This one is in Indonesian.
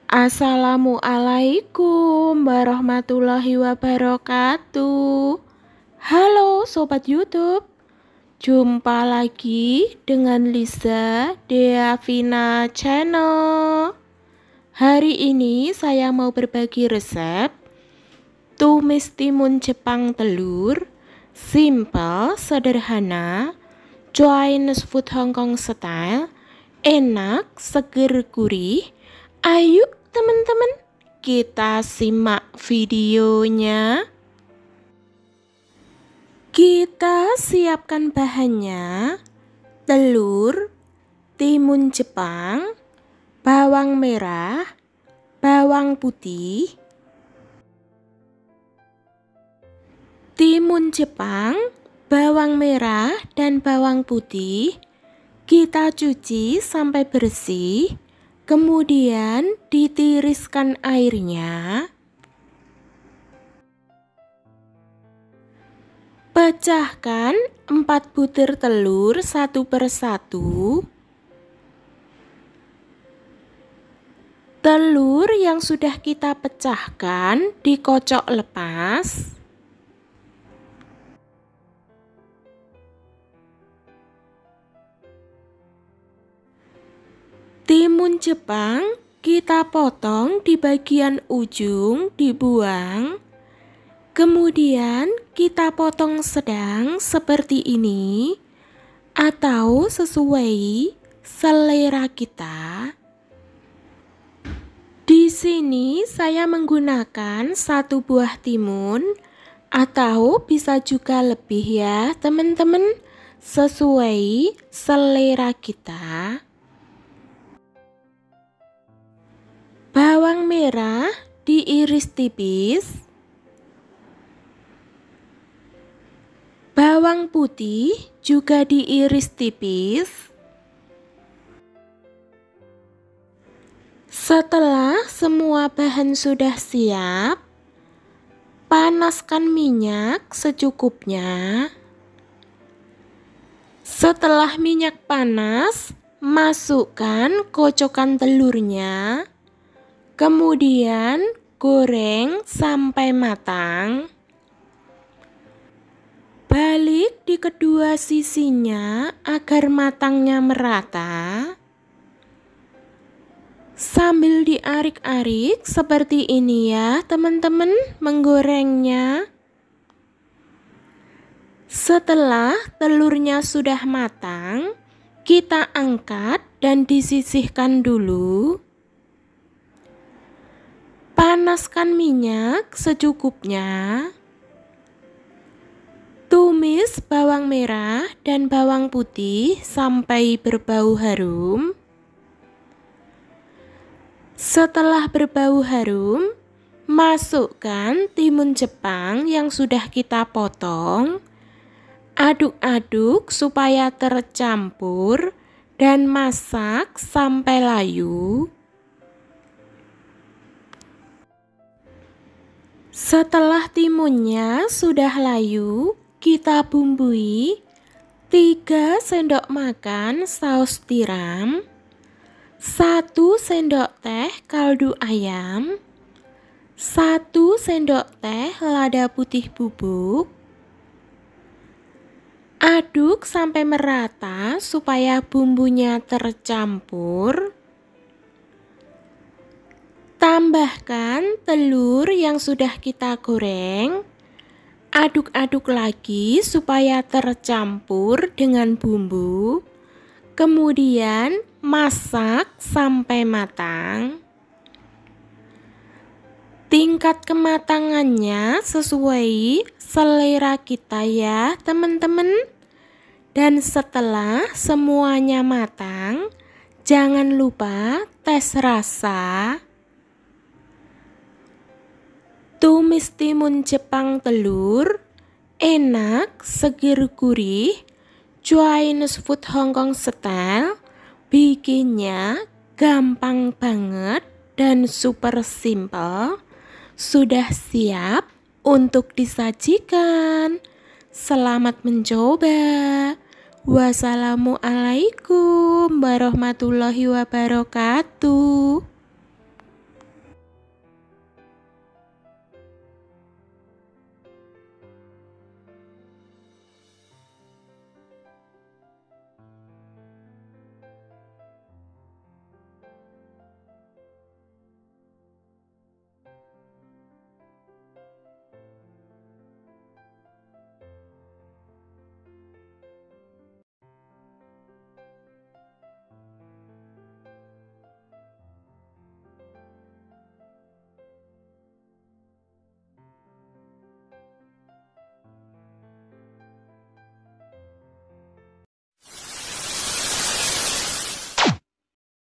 Assalamualaikum warahmatullahi wabarakatuh. Halo Sobat YouTube, jumpa lagi dengan Liza Deavina Channel. Hari ini saya mau berbagi resep tumis timun Jepang telur, simple, sederhana, Chinese food Hong Kong style, enak, seger, gurih. Ayo teman-teman, kita simak videonya. Kita siapkan bahannya: telur, timun Jepang, bawang merah, bawang putih. Timun Jepang, bawang merah, dan bawang putih kita cuci sampai bersih. Kemudian ditiriskan airnya. Pecahkan 4 butir telur satu persatu. Telur yang sudah kita pecahkan dikocok lepas. Timun Jepang kita potong di bagian ujung, dibuang. Kemudian kita potong sedang seperti ini atau sesuai selera kita. Di sini saya menggunakan 1 buah timun atau bisa juga lebih ya teman-teman, sesuai selera kita. Bawang merah diiris tipis. Bawang putih juga diiris tipis. Setelah semua bahan sudah siap, panaskan minyak secukupnya. Setelah minyak panas, masukkan kocokan telurnya. Kemudian goreng sampai matang. Balik di kedua sisinya agar matangnya merata. Sambil diarik-arik seperti ini ya teman-teman menggorengnya. Setelah telurnya sudah matang, kita angkat dan disisihkan dulu. Panaskan minyak secukupnya. Tumis bawang merah dan bawang putih sampai berbau harum. Setelah berbau harum, masukkan timun Jepang yang sudah kita potong. Aduk-aduk supaya tercampur dan masak sampai layu. Setelah timunnya sudah layu, kita bumbui 3 sendok makan saus tiram, 1 sendok teh kaldu ayam, 1 sendok teh lada putih bubuk. Aduk sampai merata supaya bumbunya tercampur. Tambahkan telur yang sudah kita goreng. Aduk-aduk lagi supaya tercampur dengan bumbu. Kemudian masak sampai matang. Tingkat kematangannya sesuai selera kita ya teman-teman. Dan setelah semuanya matang, jangan lupa tes rasa. Tumis timun Jepang telur, enak, seger, gurih, Chinese food Hong Kong style. Bikinnya gampang banget dan super simple. Sudah siap untuk disajikan. Selamat mencoba. Wassalamualaikum warahmatullahi wabarakatuh.